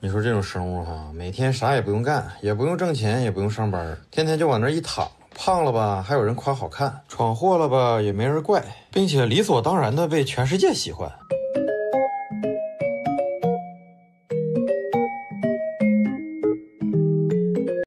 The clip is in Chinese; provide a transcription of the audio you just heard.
你说这种生物哈，每天啥也不用干，也不用挣钱，也不用上班，天天就往那一躺，胖了吧还有人夸好看，闯祸了吧也没人怪，并且理所当然的被全世界喜欢。